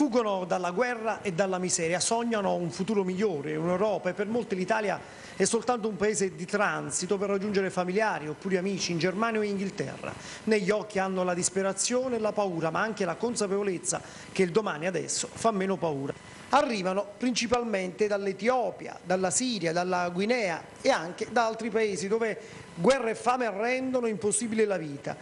Fuggono dalla guerra e dalla miseria, sognano un futuro migliore, un'Europa, e per molti l'Italia è soltanto un paese di transito per raggiungere familiari oppure amici in Germania o Inghilterra. Negli occhi hanno la disperazione e la paura, ma anche la consapevolezza che il domani adesso fa meno paura. Arrivano principalmente dall'Etiopia, dalla Siria, dalla Guinea e anche da altri paesi dove guerra e fame rendono impossibile la vita.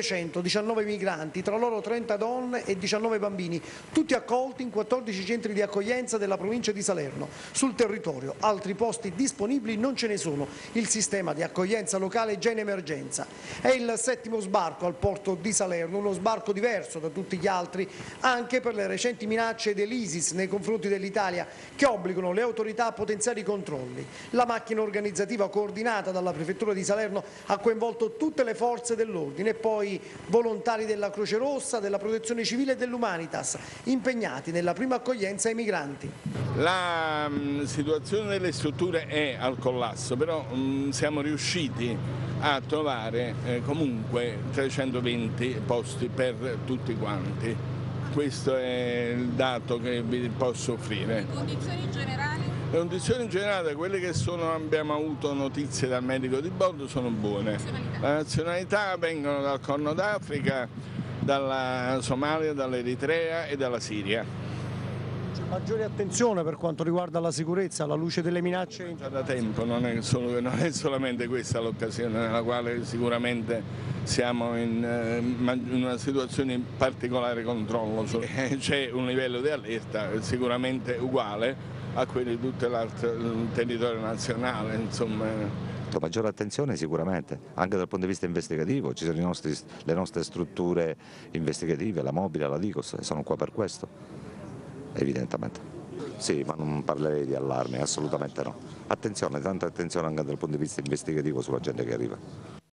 319 migranti, tra loro 30 donne e 19 bambini, tutti accolti in 14 centri di accoglienza della provincia di Salerno. Sul territorio altri posti disponibili non ce ne sono, il sistema di accoglienza locale è già in emergenza. È il 7° sbarco al porto di Salerno, uno sbarco diverso da tutti gli altri, anche per le recenti minacce dell'ISIS nei confronti dell'Italia, che obbligano le autorità a potenziare i controlli. La macchina organizzativa coordinata dalla Prefettura di Salerno ha coinvolto tutte le forze dell'ordine e poi volontari della Croce Rossa, della Protezione Civile e dell'Umanitas, impegnati nella prima accoglienza ai migranti. La situazione delle strutture è al collasso, però siamo riusciti a trovare comunque 320 posti per tutti quanti. Questo è il dato che vi posso offrire. Le condizioni generali? Le condizioni in generale, quelle che abbiamo avuto notizie dal medico di bordo, sono buone. Le nazionalità vengono dal Corno d'Africa, dalla Somalia, dall'Eritrea e dalla Siria. C'è maggiore attenzione per quanto riguarda la sicurezza alla luce delle minacce? Già da tempo, non è solamente questa l'occasione nella quale sicuramente siamo in una situazione di particolare controllo. C'è un livello di allerta sicuramente uguale a quelli di tutto il territorio nazionale, insomma. Maggiore attenzione sicuramente, anche dal punto di vista investigativo, ci sono le nostre strutture investigative, la Mobile, la Digos, sono qua per questo, evidentemente. Sì, ma non parlerei di allarme, assolutamente no. Attenzione, tanta attenzione anche dal punto di vista investigativo sulla gente che arriva.